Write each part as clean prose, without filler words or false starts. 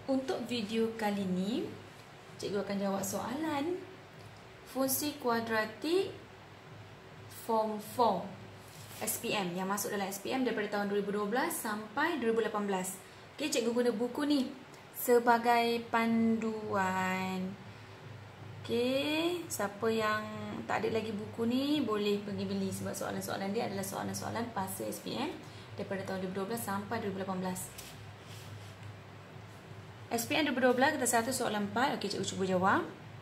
Untuk video kali ini, cikgu akan jawab soalan fungsi kuadratik Form 4 SPM yang masuk dalam SPM daripada tahun 2012 sampai 2018. Okey, cikgu guna buku ni sebagai panduan. Okey, siapa yang tak ada lagi buku ni boleh pergi beli sebab soalan-soalan dia adalah soalan-soalan fasa SPM daripada tahun 2012 sampai 2018. SPM 2012 kita satu soalan 4. Okey, cikgu cuba jawab.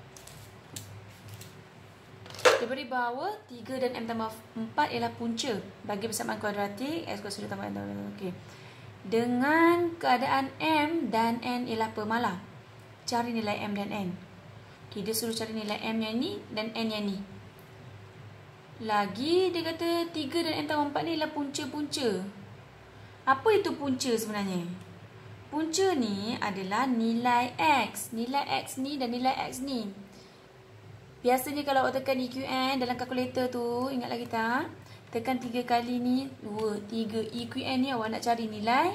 Diberi bahawa 3 dan M tambah 4 ialah punca bagi persamaan kuadratik X kuasa 2 tambah M tambah 4. Okey. Dengan keadaan M dan N ialah pemalah, cari nilai M dan N. Okey, dia suruh cari nilai M yang ni dan N yang ni. Lagi dia kata 3 dan M tambah 4 ni ialah punca-punca. Apa itu punca sebenarnya? Punca ni adalah nilai X. Nilai X ni dan nilai X ni. Biasanya kalau awak tekan EQN dalam kalkulator tu, ingat lagi tak? Tekan 3 kali ni, 2, 3. EQN ni awak nak cari nilai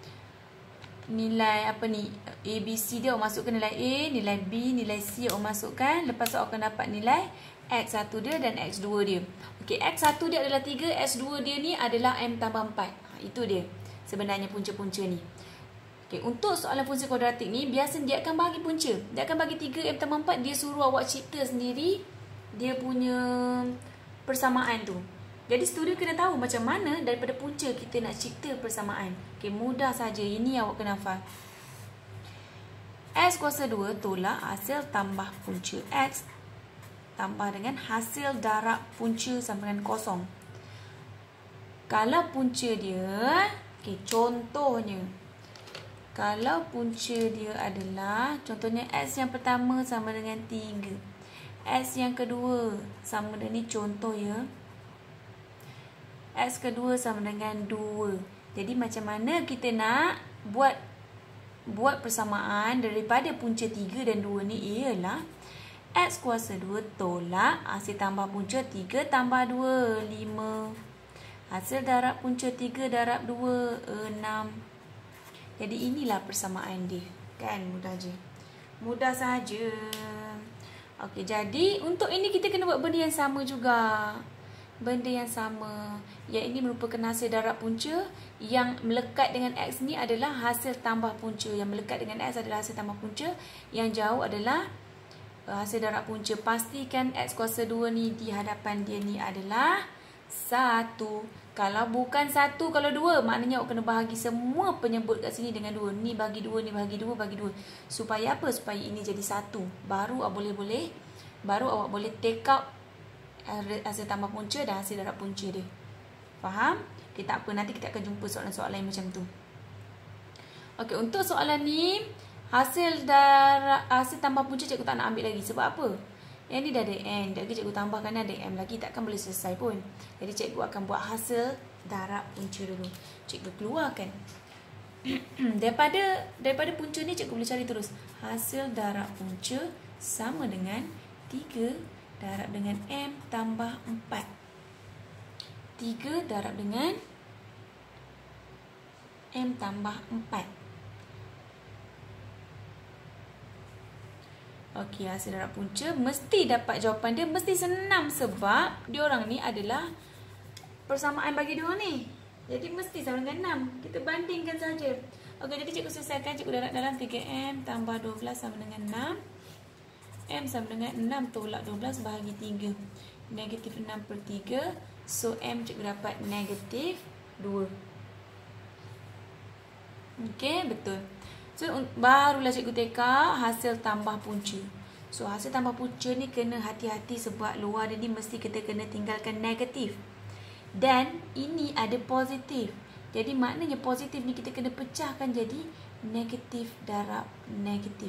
apa ni? ABC dia awak masukkan nilai A, nilai B, nilai C awak masukkan. Lepas tu awak akan dapat nilai X1 dia dan X2 dia. Okey, X1 dia adalah 3, X2 dia ni adalah M tambah 4. Itu dia sebenarnya punca-punca ni. Okay, untuk soalan fungsi kuadratik ni, biasanya dia akan bagi punca. Dia akan bagi 3 M tambah 4. Dia suruh awak cipta sendiri dia punya persamaan tu. Jadi student kena tahu macam mana daripada punca kita nak cipta persamaan. Okay, mudah saja. Ini awak kena hafal. X kuasa 2 tolak hasil tambah punca X tambah dengan hasil darab punca sama dengan kosong. Kalau punca dia, okay, contohnya, kalau punca dia adalah, contohnya X yang pertama sama dengan 3. X yang kedua sama dengan, ni contoh ya. X kedua sama dengan 2. Jadi macam mana kita nak buat persamaan daripada punca 3 dan 2 ni ialah X kuasa 2 tolak hasil tambah punca 3 tambah 2, 5. Hasil darab punca 3 darab 2, 6. Jadi inilah persamaan dia. Kan, mudah je. Mudah saja. Okey, jadi untuk ini kita kena buat benda yang sama juga. Benda yang sama. Yang ini merupakan hasil darab punca. Yang melekat dengan X ni adalah hasil tambah punca. Yang melekat dengan X adalah hasil tambah punca. Yang jauh adalah hasil darab punca. Pastikan X kuasa 2 ni di hadapan dia ni adalah 1. Kalau bukan 1, kalau 2, maknanya awak kena bahagi semua penyebut kat sini dengan 2. Ni bagi 2, ni bagi 2, bagi 2. Supaya apa? Supaya ini jadi 1. Baru awak boleh take out hasil tambah punca dan hasil darab punca dia. Faham? Okay, tak apa. Nanti kita akan jumpa soalan-soalan yang macam tu. Okey, untuk soalan ni, hasil tambah punca cikgu tak nak ambil lagi. Sebab apa? Yang ni dah ada N. Jadi cikgu tambahkan ada M lagi. Takkan boleh selesai pun. Jadi cikgu akan buat hasil darab punca dulu. Cikgu keluarkan. daripada punca ni cikgu boleh cari terus. Hasil darab punca sama dengan 3 darab dengan M tambah 4. 3 darab dengan M tambah 4. Okey, hasil darab punca mesti dapat jawapan dia. Mesti senang sebab diorang ni adalah persamaan bagi diorang ni. Jadi mesti sama dengan 6. Kita bandingkan saja. Okey, jadi cikgu selesaikan. Cikgu darab dalam 3M tambah 12 sama dengan 6. M sama dengan 6 tolak 12 bahagi 3. Negatif 6 per 3. So, M cikgu dapat negatif 2. Okey, betul. So, barulah cikgu teka hasil tambah punca. So, hasil tambah punca ni kena hati-hati sebab luar dia ni mesti kita kena tinggalkan negatif. Dan ini ada positif. Jadi, maknanya positif ni kita kena pecahkan jadi negatif darab negatif.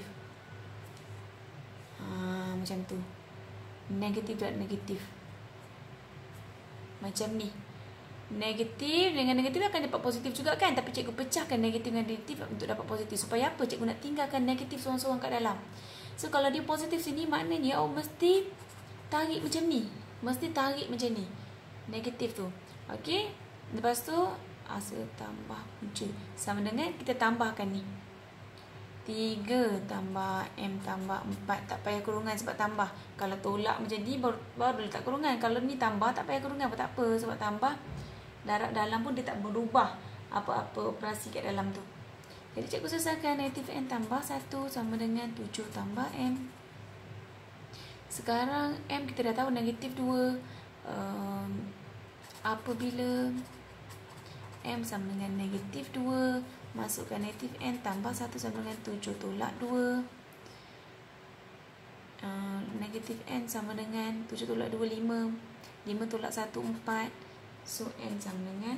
Macam tu. Negatif darab negatif. Macam ni. Negatif dengan negatif akan dapat positif juga kan. Tapi cikgu pecahkan negatif dengan negatif untuk dapat positif. Supaya apa? Cikgu nak tinggalkan negatif seorang-seorang kat dalam. So kalau dia positif sini, maknanya awak mesti tarik macam ni. Mesti tarik macam ni. Negatif tu. Okey. Lepas tu hasil tambah punca sama dengan kita tambahkan ni. 3 tambah M tambah 4. Tak payah kurungan sebab tambah. Kalau tolak macam ni baru letak kurungan. Kalau ni tambah tak payah kurungan pun tak apa. Sebab tambah darab dalam pun dia tak berubah apa-apa operasi kat dalam tu. Jadi cikgu selesaikan negatif N tambah 1 sama dengan 7 tambah M. Sekarang M kita dah tahu negatif 2. Apabila M sama dengan negatif 2, masukkan negatif N tambah 1 sama dengan 7 tolak 2. Negatif N sama dengan 7 tolak 2, 5. 5 tolak 1, 4. So, N sama dengan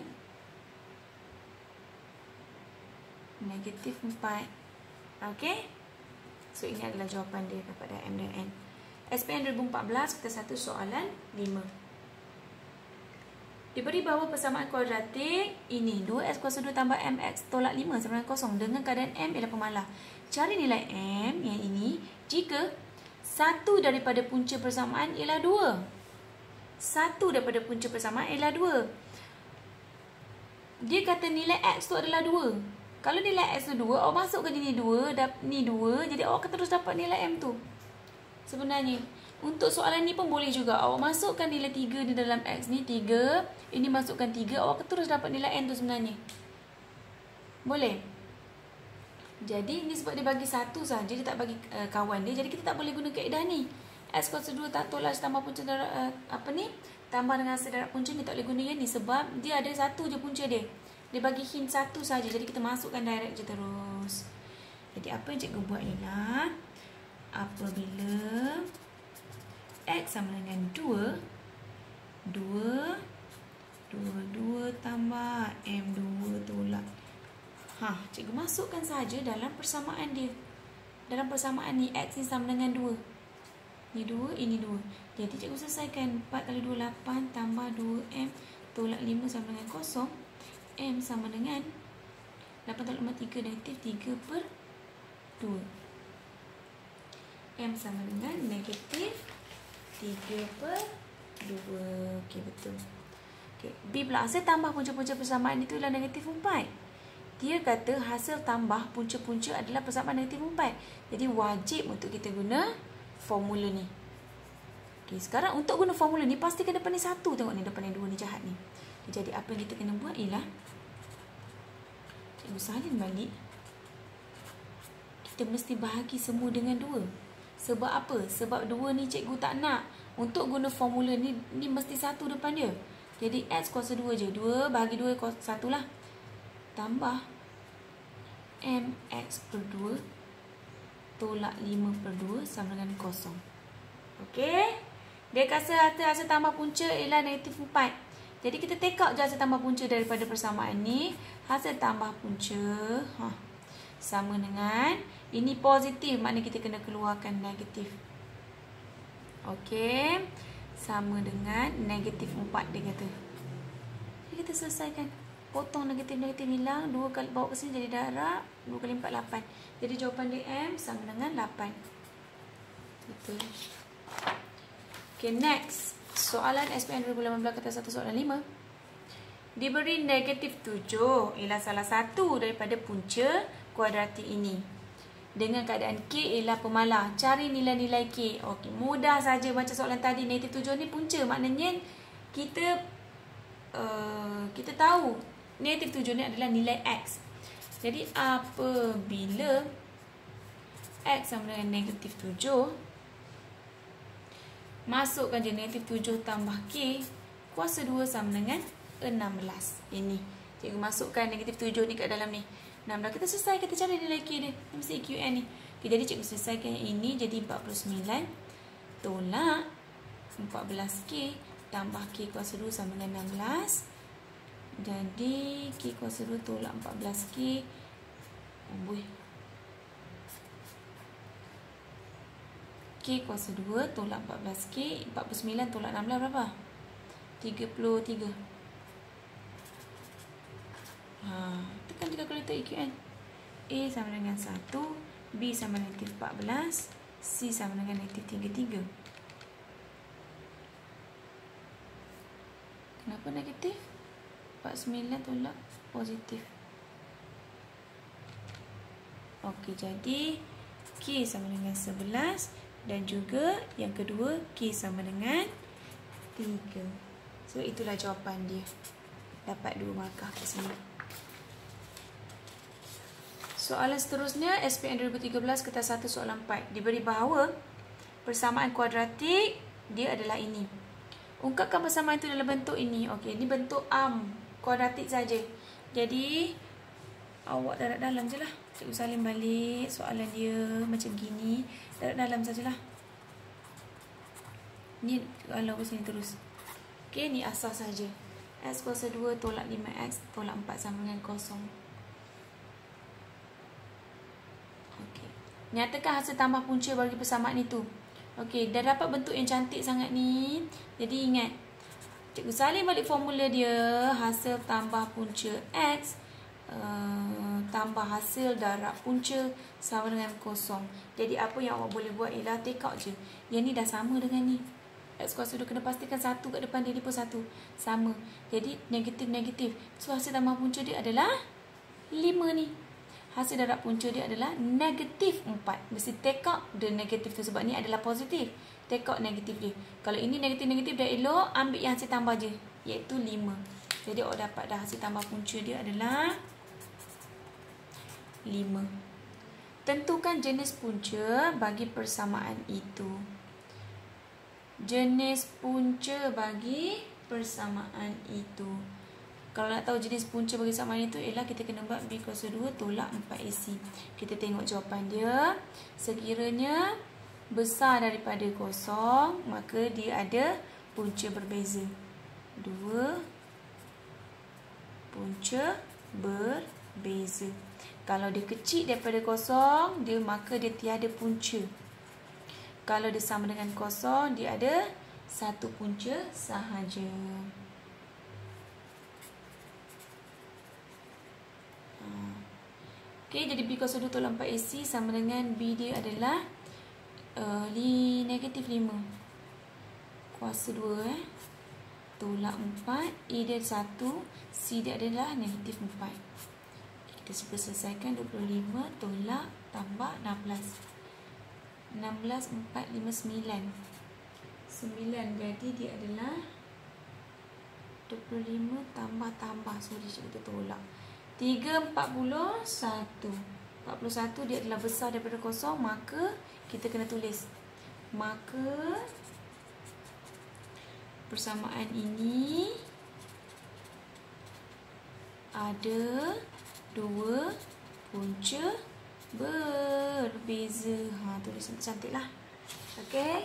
negatif 4. Okay? So, ini adalah jawapan dia kepada M dan N. SPM 2014, kita satu soalan 5. Diberi bahawa persamaan kuadratik ini 2x kuasa 2 tambah mx tolak 5 sama dengan 0 dengan keadaan M ialah pemalah. Cari nilai M yang ini jika satu daripada punca persamaan ialah 2. Satu daripada punca persamaan ialah 2. Dia kata nilai X tu adalah 2. Kalau nilai X tu 2, awak masukkan ini 2, ni 2, jadi awak akan terus dapat nilai M tu. Sebenarnya untuk soalan ni pun boleh juga. Awak masukkan nilai 3 di dalam X ni 3. Ini masukkan 3. Awak terus dapat nilai N tu sebenarnya. Boleh. Jadi ni sebab dia bagi 1 saja. Dia tak bagi kawan dia. Jadi kita tak boleh guna kaedah ni. X kuasa 2 tak tolak tambah punca darab tambah dengan sedarat punca ni. Tak boleh guna yang ni. Sebab dia ada 1 je punca dia. Dia bagi hint 1 saja. Jadi kita masukkan direct je terus. Jadi apa yang cikgu buat ialah apabila X sama dengan 2 tambah M2 tolak. Cikgu masukkan saja dalam persamaan dia. Dalam persamaan ni X ni sama dengan 2. Ni 2, ini 2. Jadi cikgu selesaikan 4 kali 2, 8 tambah 2M tolak 5 sama dengan 0. M sama dengan 8 tolak 5, 3 negatif 3 per 2. M sama dengan negatif 3 per 2. Okey, betul. Okay. B pula, hasil tambah punca-punca persamaan itu ialah negatif 4. Dia kata hasil tambah punca-punca adalah persamaan negatif 4. Jadi wajib untuk kita guna formula ni. Okay, sekarang untuk guna formula ni pastikan depan ni 1. Tengok ni depan ni 2 ni jahat ni. Okay, jadi apa yang kita kena buat ialah cikgu salin balik. Kita mesti bahagi semua dengan 2. Sebab apa? Sebab 2 ni cikgu tak nak. Untuk guna formula ni mesti 1 depan dia. Jadi X kuasa 2 je. 2 bahagi 2 kuasa 1 lah. Tambah MX per 2 tolak 5 per 2 sama dengan 0. Okey? Dia kata hasil tambah punca ialah negatif 4. Jadi kita take out je hasil tambah punca daripada persamaan ni. Hasil tambah punca sama dengan ini positif, maknanya kita kena keluarkan negatif. Okey. Sama dengan negatif 4 dia kata. Jadi kita selesaikan. Potong negatif-negatif hilang. 2 kali bawa ke sini jadi darab. 2 kali 4, 8. Jadi jawapan dia M sama dengan 8. Betul. Okay, next. Soalan SPM 2018 kata 1 soalan 5. Diberi negatif 7 ialah salah satu daripada punca kuadratik ini. Dengan keadaan K ialah pemalah. Cari nilai-nilai K. Okey, mudah saja baca soalan tadi. Negatif 7 ni punca. Maknanya kita tahu negatif 7 ni adalah nilai X. Jadi apabila X sama dengan negatif 7, masukkan je negatif 7 tambah K kuasa 2 sama dengan 16. Ini. Cikgu masukkan negatif 7 ni kat dalam ni. 16. Kita selesai. Kita cari nilai K dia. Mesti QN ni. Okay, jadi cikgu selesaikan yang ini. Jadi 49 tolak 14K tambah K kuasa 2 sama dengan 16. Jadi K kuasa 2 tolak 14K. K kuasa 2 tolak 14K. 49 tolak 16 berapa? 33. Tekan je kalkulator EQN. A sama dengan 1, B sama dengan negatif 14, C sama dengan negatif 33. Kenapa negatif? 49 tolak positif. Okey, jadi K sama dengan 11 dan juga yang kedua K sama dengan 3. So itulah jawapan dia. Dapat 2 markah kat sini. Soalan seterusnya SPM 2013 kertas 1 soalan 4. Diberi bahawa persamaan kuadratik dia adalah ini. Ungkapkan persamaan itu dalam bentuk ini. Okey, ini bentuk kuadratik saja. Jadi awak darat dalam je lah. Cikgu Salim balik soalan dia macam gini. Darat dalam sajalah. Ni kalau ke sini terus. Okey, ni asas saja. X kuasa 2 tolak 5x tolak 4 sama dengan kosong. Okey. Nyatakan hasil tambah punca bagi persamaan itu. Okey, dah dapat bentuk yang cantik sangat ni. Jadi ingat, Cikgu Salim balik formula dia. Hasil tambah punca X tambah hasil darab punca sama dengan kosong. Jadi apa yang awak boleh buat ialah take out je. Yang ni dah sama dengan ni. X kuasa 2 kena pastikan 1 kat depan dia pun 1. Sama. Jadi negatif-negatif. So hasil tambah punca dia adalah 5 ni. Hasil darab punca dia adalah negatif 4. Mesti take out the negatif tu sebab ni adalah positif. Take out negatif dia. Kalau ini negatif-negatif dah elok, ambil yang hasil tambah je. Iaitu 5. Jadi awak dapat dah hasil tambah punca dia adalah 5. Tentukan jenis punca bagi persamaan itu. Jenis punca bagi persamaan itu. Kalau nak tahu jenis punca bagi persamaan itu ialah kita kena buat B kuasa 2 tolak 4AC. Kita tengok jawapan dia. Sekiranya besar daripada kosong, maka dia ada punca berbeza. 2 punca berbeza. Kalau dia kecil daripada kosong, maka dia tiada punca. Kalau dia sama dengan kosong, dia ada satu punca sahaja. Okey, jadi B kuasa 2 tolak 4AC sama dengan B dia adalah negatif 5. Kuasa 2 tolak 4. A dia 1. C dia adalah negatif 4. Kita cuba selesaikan. 25 tolak tambah 16. 16, 4, 5, 9. 9 jadi dia adalah 25 tambah. Sorry, kita tolak. 3, 41. 41 dia adalah besar daripada kosong. Maka kita kena tulis. Maka persamaan ini ada 2 punca berbeza. Tulis cantik lah. Okey.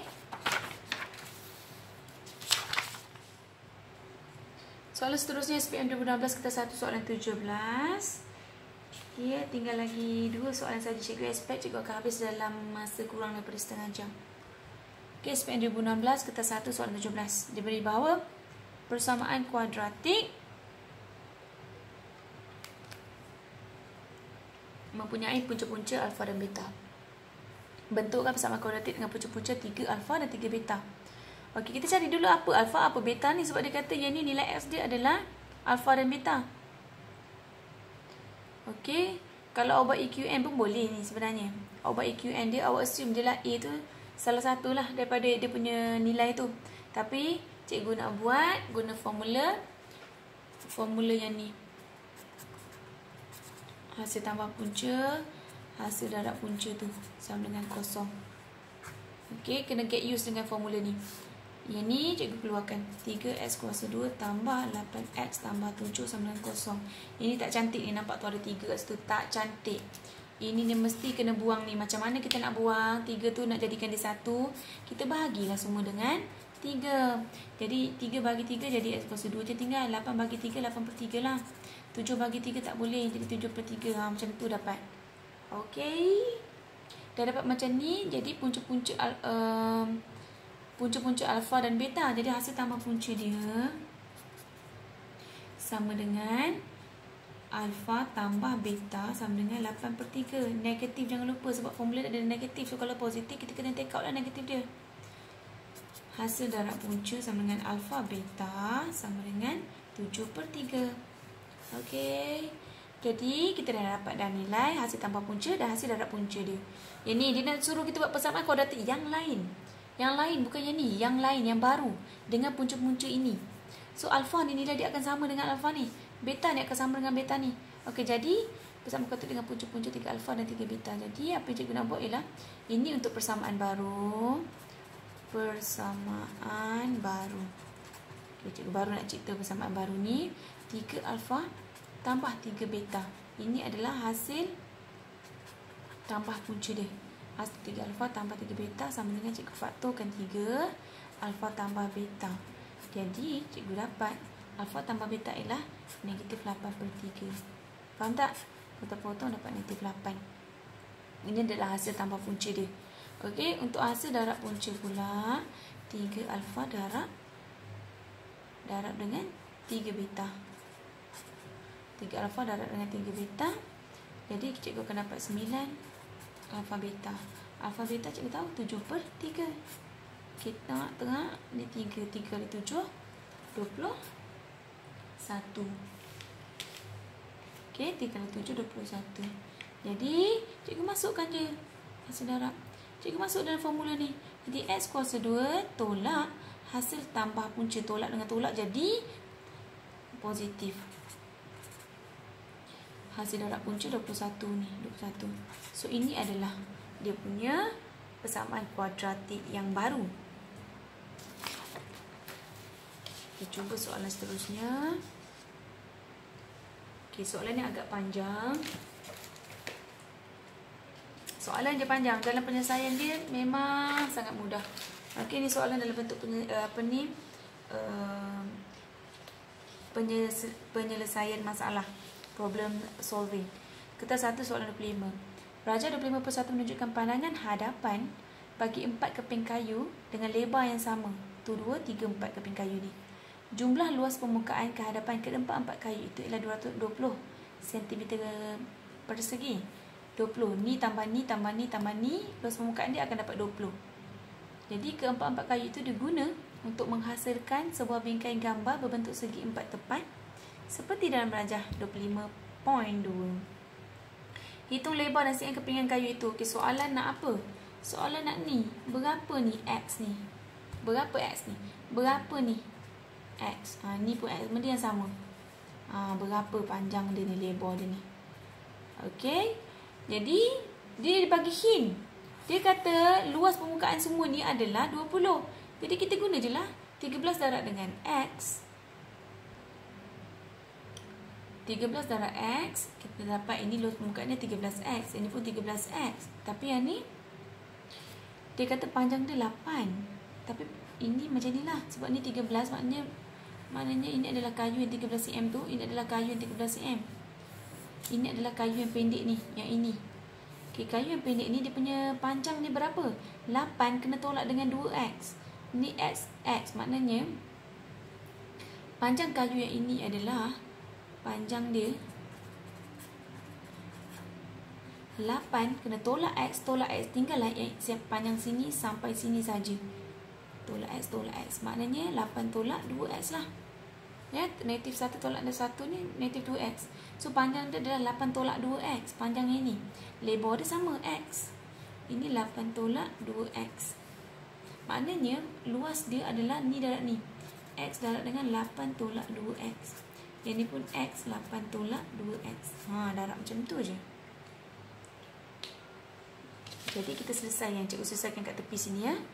Soalan seterusnya SPM 2016 kertas 1 soalan 17. Okay, tinggal lagi 2 soalan saja. Cikgu expect cikgu akan habis dalam masa kurang daripada setengah jam. Okay, SPM 2016 kertas 1 soalan 17. Diberi bahawa persamaan kuadratik mempunyai punca-punca alfa dan beta. Bentukkan persamaan kuadratik dengan punca-punca 3 alfa dan 3 beta. Okey, kita cari dulu apa alfa, apa beta ni. Sebab dia kata yang ni nilai X dia adalah alfa dan beta. Okey, kalau awak buat EQN pun boleh ni sebenarnya. Awak buat EQN dia, awak assume je lah A tu salah satu lah daripada dia punya nilai tu. Tapi cikgu nak buat guna formula yang ni. Hasil tambah punca, hasil darab punca tu sama dengan kosong. Okey, kena get used dengan formula ni. Yang ni cikgu keluarkan 3x kuasa 2 tambah 8x tambah 7 sama dengan kosong. Ini tak cantik ni, nampak tu ada 3 kat situ. Tak cantik. Ini dia mesti kena buang ni. Macam mana kita nak buang 3 tu, nak jadikan dia 1? Kita bahagilah semua dengan 3. Jadi 3 bagi 3 jadi x kuasa 2 je tinggal. 8 bagi 3, 8/3 lah. 7 bagi 3 tak boleh, jadi 7/3. Macam tu dapat. Okey. Dah dapat macam ni. Jadi punca-punca alfa dan beta. Jadi hasil tambah punca dia sama dengan alfa tambah beta sama dengan 8/3. Negatif jangan lupa sebab formula ada negatif. So kalau positif kita kena take out lah negatif dia. Hasil darab punca sama dengan alfa beta sama dengan 7/3. Okey. Jadi kita dah dapat dah nilai hasil tambah punca dan hasil darab punca dia. Yang ni dia nak suruh kita buat persamaan kuadratik yang lain. Yang lain bukan yang ni, yang lain, yang baru dengan punca-punca ini. So alfa ni nilai dia akan sama dengan alfa ni. Beta ni akan sama dengan beta ni. Okey, jadi persamaan kuadratik dengan punca-punca 3 alfa dan 3 beta. Jadi apa yang cikgu nak buat ialah ini untuk persamaan baru. Persamaan baru. Okay, cikgu baru nak cipta persamaan baru ni. 3 alfa tambah 3 beta. Ini adalah hasil tambah punca dia. Hasil 3 alfa tambah 3 beta sama dengan cikgu faktorkan 3 alfa tambah beta. Jadi cikgu dapat alfa tambah beta ialah negatif 8/3. Faham tak? Potong-potong dapat negatif 8. Ini adalah hasil tambah punca dia. Okey, untuk hasil darab punca pula 3 alfa darab dengan 3 beta. 3 alfa darab dengan 3 beta. Jadi cikgu akan dapat 9 alfa beta. Alfa beta cikgu tahu 7/3. Kita tengah ni 3 kali 7 21. Okey, 3 kali 7 21. Jadi cikgu masukkan je hasil darab. Cikgu masuk dalam formula ni. Jadi X kuasa 2 tolak hasil tambah punca, tolak dengan tolak jadi positif. Hasil darab punca 21 ni, 21. So ini adalah dia punya persamaan kuadratik yang baru. Kita cuba soalan seterusnya. Okey, soalan ni agak panjang. Soalan dia panjang, dalam penyelesaian dia memang sangat mudah. Okey, ni soalan dalam bentuk penyelesaian masalah, problem solving. Kertas 1 soalan 25. Raja 25/1 menunjukkan pandangan hadapan bagi 4 keping kayu dengan lebar yang sama. Tu 2, 3, 4 keping kayu ni. Jumlah luas permukaan kehadapan keempat-empat kayu itu ialah 220 cm persegi. 20. Ni tambah ni tambah ni tambah ni, luas permukaan dia akan dapat 20. Jadi keempat-empat kayu itu diguna untuk menghasilkan sebuah bingkai gambar berbentuk segi 4 tepat seperti dalam rajah 25.2. Hitung lebar dan segi kepingan kayu itu. Okey, soalan nak apa? Soalan nak ni. Berapa ni X ni? Berapa X ni? Berapa ni X? Ni pun X. Benda yang sama. Berapa panjang dia ni, lebar dia ni. Okey. Jadi, dia bagi hint. Dia kata luas permukaan semua ni adalah 20. Jadi, kita guna je lah 13 darab dengan X. 13 darab X. Kita dapat ini luas permukaannya 13X. Ini pun 13X. Tapi yang ni, dia kata panjang dia 8. Tapi ini macam ni lah. Sebab ni 13 maknanya ini adalah kayu yang 13 cm tu. Ini adalah kayu yang 13 cm. Ini adalah kayu yang pendek ni. Yang ini. Okay, kayu yang pendek ni dia punya panjang ni berapa? 8 kena tolak dengan 2X. Ni X. Maknanya panjang kayu yang ini adalah panjang dia 8 kena tolak X. Tinggallah panjang sini sampai sini saja. Tolak X. Maknanya 8 tolak 2X lah. Ya, negatif 1 tolak 1 ni negatif 2X. So panjang dia adalah 8 tolak 2X. Panjang ini. Lebar dia sama X. Ini 8 tolak 2X. Maknanya luas dia adalah ni darab ni. X darab dengan 8 tolak 2X. Yang ni pun X 8 tolak 2X. Darab macam tu je. Jadi kita selesai yang cikgu selesaikan kat tepi sini ya.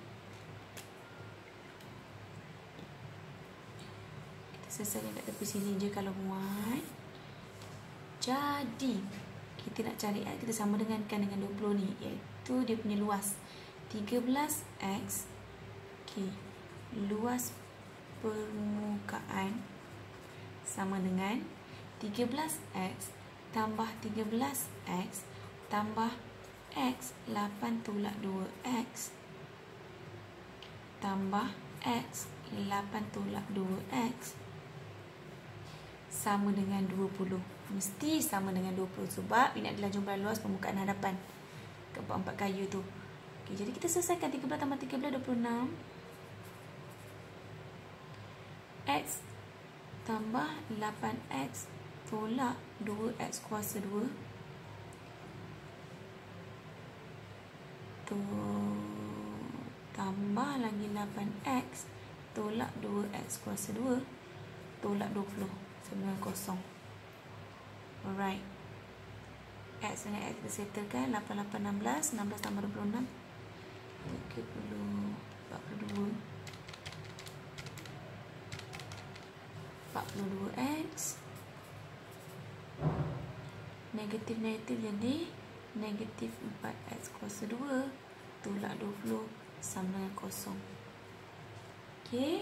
Selesaikan kat tepi sini je kalau muat. Jadi kita nak cari X, kita sama dengankan dengan 20 ni, iaitu dia punya luas 13X. Okey, luas permukaan sama dengan 13X tambah 13X tambah X 8 tolak 2X tambah X 8 tolak 2X sama dengan 20. Mesti sama dengan 20 sebab ini adalah jumlah luas permukaan hadapan keempat-empat kayu tu. Okey, jadi kita selesaikan 13 tambah 13 26. X tambah 8X tolak 2x kuasa 2 tambah lagi 8x tolak 2x kuasa 2 tolak 20 sama dengan kosong. Alright. X dengan X kita settlekan. 8, 8, 16. 16 tambah 26 42 42x negatif jadi negatif 4x kuasa 2 tolak 20 sama dengan kosong. Okey.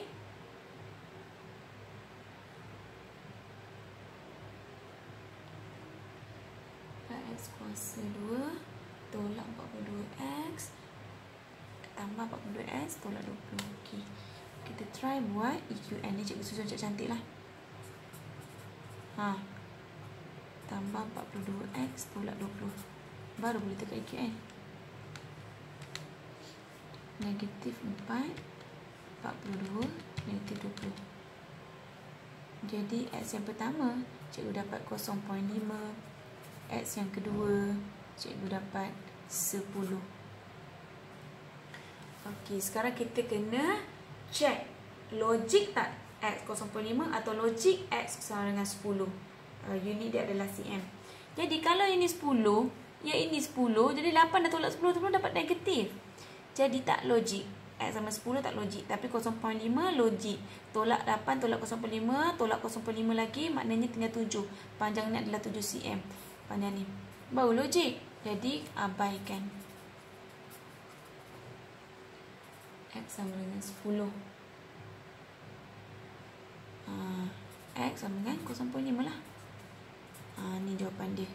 X kuasa 2 tolak 42x tambah 42x tolak 20. Okey. Kita try buat EQN ni, cikgu susun cantik lah. Tambah 42x tolak 20. Baru boleh tekan EQN. Negatif 4 42 negatif 20. Jadi X yang pertama cikgu dapat 0.5, X yang kedua cikgu dapat 10. Okey, sekarang kita kena check logik tak X 0.5 atau logik X sama dengan 10. Unit dia adalah cm. Jadi kalau ini 10, yang ini 10, jadi 8 dah tolak 10 dapat negatif. Jadi tak logik. X sama 10 tak logik. Tapi 0.5 logik. Tolak 8 tolak 0.5 tolak 0.5 lagi, maknanya tinggal 7. Panjang ni adalah 7 cm. Panjang ni baru logik. Jadi abaikan. X sama dengan 10. X sama dengan 0.5 lah. Ni jawapan dia.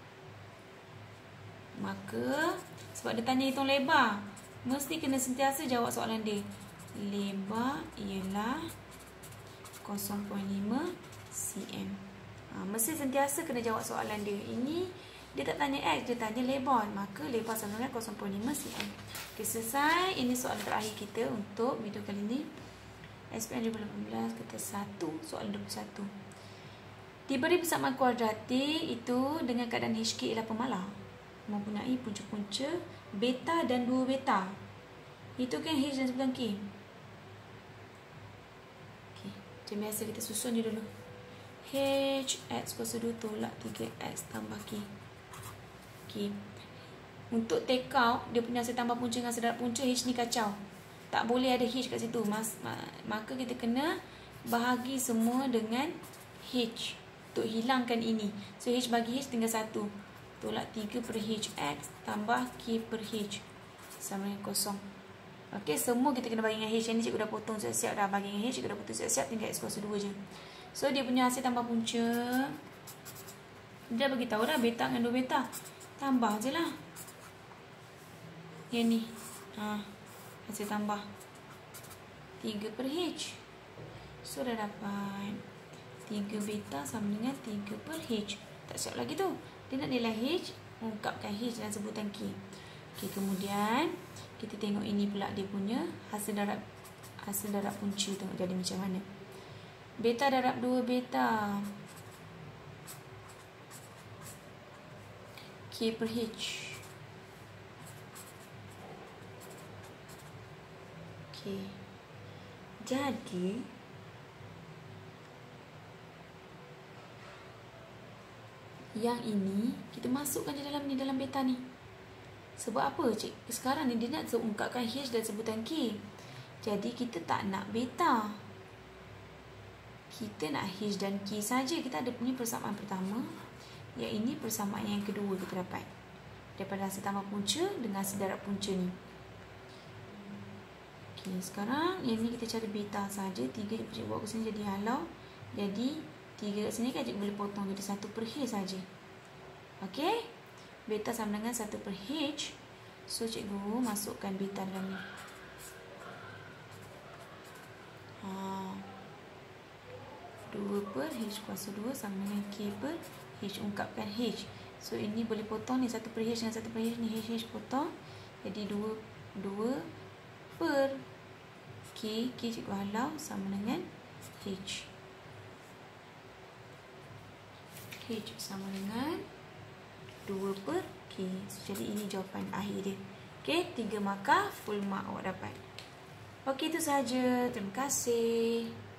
Maka sebab dia tanya hitung lebar, mesti kena sentiasa jawab soalan dia. Lebar ialah 0.5 cm. Mesti sentiasa kena jawab soalan dia. Ini dia tak tanya X, dia tanya lebar. Maka lebar sama dengan 0.5 cm. Okay, selesai. Ini soalan terakhir kita untuk video kali ini. SPM 2018 kita 1, soalan 21. Diberi persamaan kuadratik itu dengan keadaan HK ialah pemalar, mempunyai punca-punca beta dan 2 beta. Itu kan H dan sebutan K. Okey, macam biasa kita susun je dulu. H X kuasa 2 tolak 3X tambah K. Okey. Untuk take out dia punya hasil tambah punca dengan hasil darab punca, H ni kacau. Tak boleh ada H kat situ. Maka kita kena bahagi semua dengan H untuk hilangkan ini. So H bagi H tinggal 1. Tolak 3 per HX tambah K per H sama dengan kosong. Okey, semua kita kena bagi dengan H. Yang ni cikgu dah potong siap-siap dah. Bagi dengan H cikgu dah potong siap-siap, tinggal X kuasa 2 je. So dia punya hasil tambah punca, dia bagi tahu dah beta dengan 2 beta. Tambah je lah. Yang ni. Hasil tambah 3 per H. So dah dapat 3 beta sama dengan 3 per H. Tak siap lagi tu. Dia nak nilai H, ungkapkan H dalam sebutan K. Okey, kemudian kita tengok ini pula dia punya hasil darab punca, tengok jadi macam mana. Beta darab 2 beta K per H. Okey. Jadi yang ini kita masukkan je dalam ni, dalam beta ni. Sebab apa cik? Sekarang ni dia nak ungkapkan H dan sebutan K. Jadi kita tak nak beta. Kita nak H dan K saja. Kita ada punya persamaan pertama. Yang ini persamaan yang kedua kita dapat. Daripada hasil tambah punca dengan hasil darab punca ni. Okey, sekarang yang ni kita cari beta saja. 3 cikgu buat ke sini jadi halau. Jadi 3 kat sini kan cikgu boleh potong jadi 1 per H saja. Okey. Beta sama dengan 1 per H. So cikgu masukkan beta dalam ni. 2 per H kuasa 2 sama dengan K per H. Ungkapkan H. So ini boleh potong ni 1 per H dengan 1 per H ni. H potong. Jadi 2 per K. K cikgu halau sama dengan H. H sama dengan 2/K. Jadi ini jawapan akhir dia. Okey, 3 markah full mark awak dapat. Okey, itu sahaja. Terima kasih.